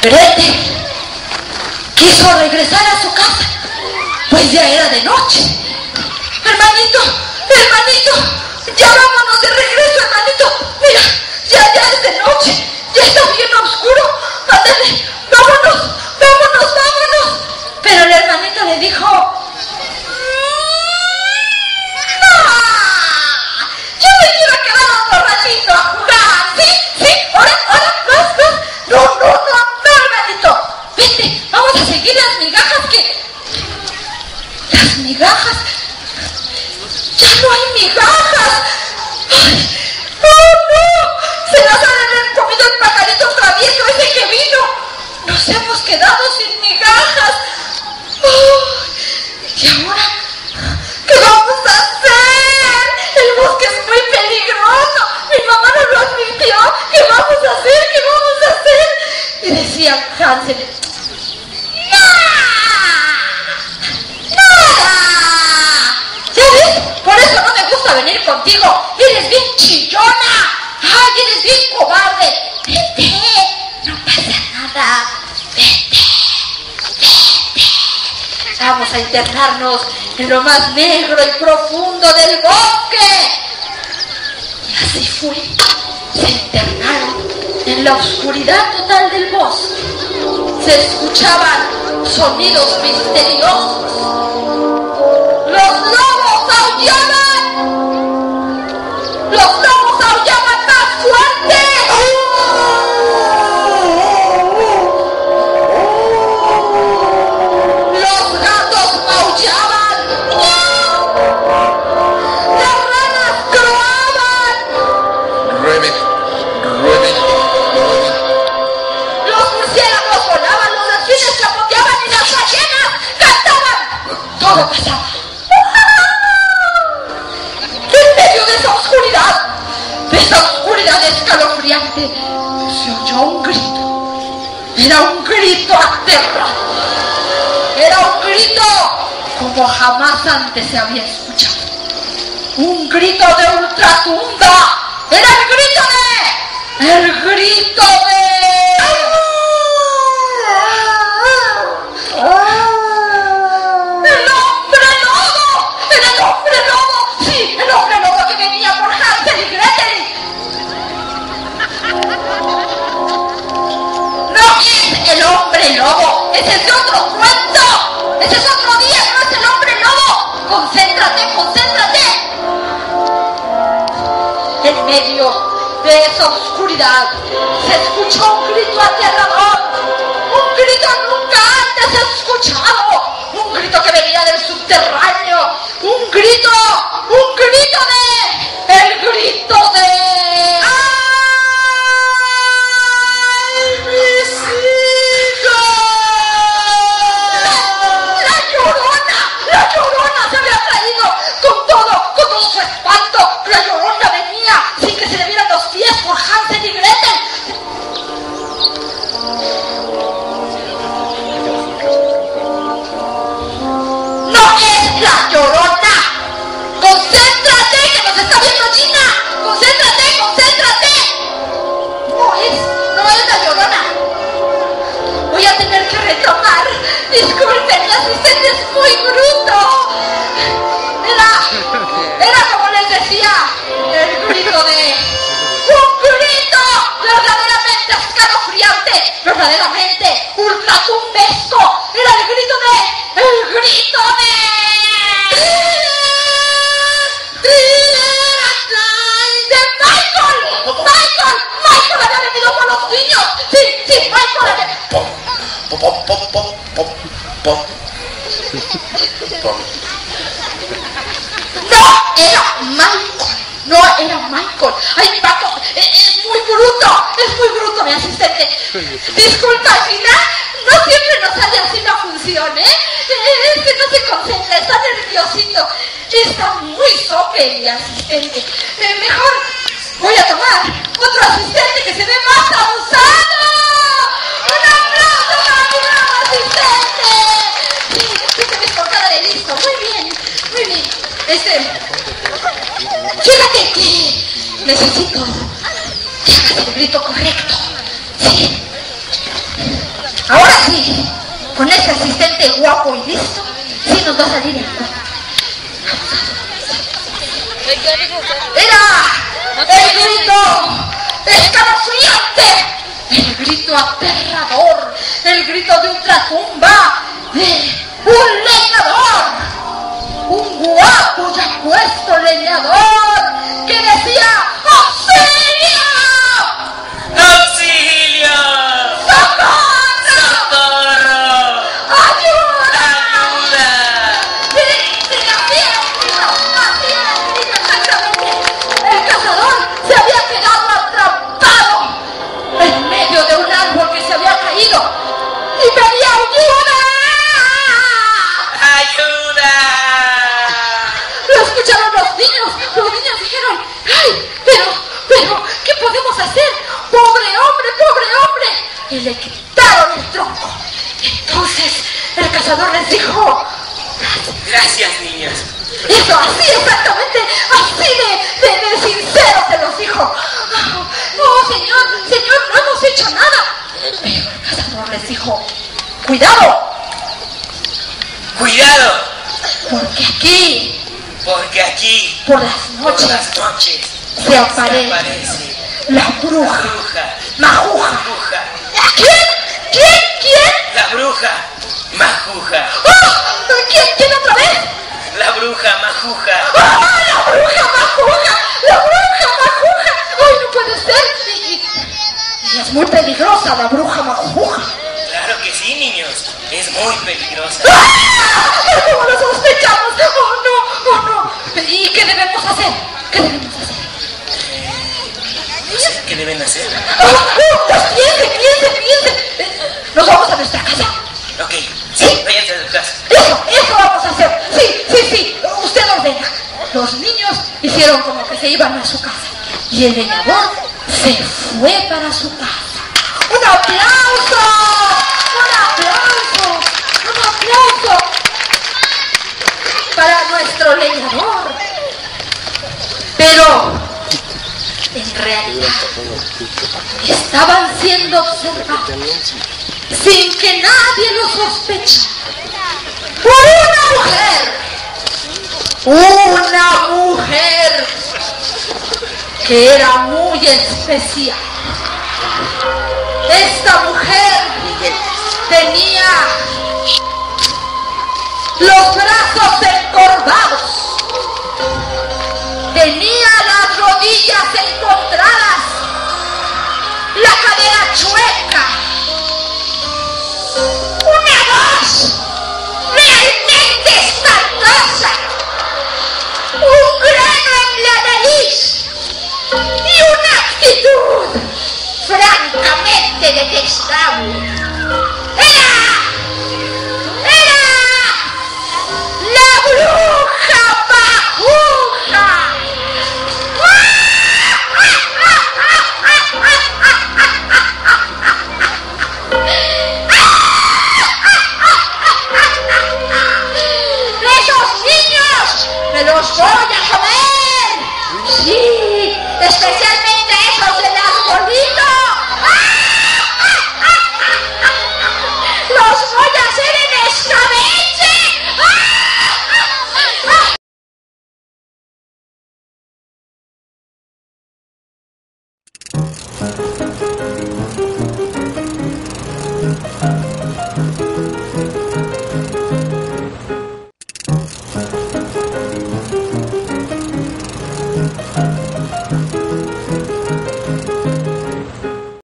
Gretel quiso regresar a su casa, pues ya era de noche. Hermanito, ya vámonos de regreso, hermanito. Mira, ya es de noche, ya está bien oscuro. Ándale, vámonos. Pero el hermanito le dijo: ¡no! Yo me quiero quedar otro ratito a jugar. ¿Sí? Ahora, vas. No, hermanito. Vente, vamos a seguir las migajas Las migajas. ¡Ya no hay migajas! ¡Ay! ¡No! ¡Se las han comido el pajarito travieso ese que vino! ¡Nos hemos quedado sin migajas! ¡Oh! ¿Y ahora qué vamos a hacer? El bosque es muy peligroso. Mi mamá nos lo advirtió. ¿Qué vamos a hacer? Y decía Hansel: ¿ya ves? Por eso no me gusta venir contigo. Eres bien chillona. Ay, eres bien cobarde. Vete, no pasa nada. Vete. Vamos a internarnos en lo más negro y profundo del bosque. Y así fue. Se internaron en la oscuridad total del bosque. Se escuchaban sonidos misteriosos. ¡Los lobos aullaban! ¡Más fuerte! ¡Los gatos maullaban! ¡Las ranas croaban! Rueben. Los murciélagos volaban, los delfines chapoteaban y las ballenas cantaban. Todo pasaba. En medio de esa oscuridad escalofriante, se oyó un grito. Era un grito aterrador. Era un grito como jamás antes se había escuchado. Un grito de ultratumba. Era el grito de... ¡El hombre lobo! ¡Era el hombre lobo! ¡Sí, el hombre lobo que venía por Hansel y Gretel! ¡No es el hombre lobo! ¡Ese es otro cuento! ¡Ese es otro día! ¡No es el hombre lobo! ¡Concéntrate! En medio de esa oscuridad se escuchó un grito aterrador. Un grito nunca antes escuchado. Un grito que venía del subterráneo. Un grito de... El grito de... ¡Ay, mis hijos! La llorona se había traído con todo su espanto. La llorona venía sin que se le vieran los pies por Hansel y Gretel. ¡No es la llorona! ¡Concéntrate, que nos está viendo Gina! ¡Concéntrate! No es la llorona. Voy a tener que retomar. Disculpen, mi asistente es muy bruto. Era como les decía, el grito de... ¡Un grito verdaderamente escalofriante! ¡Verdaderamente ultratumbesco! Era el grito de... ¡Michael había venido por los niños! ¡Sí, Michael había... No era Michael. ¡Ay, Paco! Es muy bruto mi asistente. Disculpa, Gina, no siempre nos sale así la función, ¿eh? Es que no se concentra, está nerviosito. Está muy sope mi asistente. Mejor voy a tomar otro asistente que se ve más abusado. ¡Un aplauso para mi nuevo asistente! Sí, te ves con cara de listo. Muy bien. Fíjate que necesito que hagas el grito correcto. Sí. Ahora sí, con ese asistente guapo y listo, sí nos va a salir el cuento. Era el grito escalofriante, el grito aterrador, el grito de ultratumba, de un leñador, un guapo y apuesto leñador que decía: ¡Auxilio! ¡Auxilio! ¡Socorro! ¡Socorro! ¡Ayuda! ¡Ayuda! Sí, así era el grito exactamente. El cazador se había quedado atrapado en medio de un árbol que se había caído y pedía ayuda. ¡Ayuda! Lo escucharon los niños dijeron: ¡ay, pero, qué podemos hacer! ¡Pobre hombre! Y le quitaron el tronco. Entonces el cazador les dijo: Gracias, niños. eso, así exactamente, así de sincero se los dijo. No, señor, no hemos hecho nada. Pero el cazador les dijo: cuidado, ¡Cuidado! porque aquí, Por por las las noches, noches se aparece la bruja Majuja. Majuja. ¿Quién? La bruja Majuja. ¡Ah! ¿Quién otra vez? La bruja Majuja. ¡Ah! ¡La bruja Majuja! ¡Ay, no puede ser! Y es muy peligrosa la bruja Majuja. Claro que sí, niños. Es muy peligrosa. ¡Ah! ¿Cómo lo sospechamos? ¡Oh, no! ¿Y qué debemos hacer? No sé qué deben hacer. Pues piense. ¿Nos vamos a nuestra casa? Ok, sí, váyanse a su casa. Eso vamos a hacer. Sí. Usted ordena. Los niños hicieron como que se iban a su casa. Y el leñador se fue para su casa. ¡Un aplauso! Para nuestro leñador. Pero en realidad estaban siendo observados sin que nadie lo sospechara por una mujer que era muy especial. Esta mujer tenía los brazos encorvados, tenía las rodillas encontradas, la cadera chueca, una voz realmente espantosa, un grano en la nariz y una actitud francamente detestable. ¡La bruja Majuja! ¡Esos niños me los voy a comer! ¡Sí! ¡Especialmente esos del arbolito! ¡Los voy a hacer en escabeche!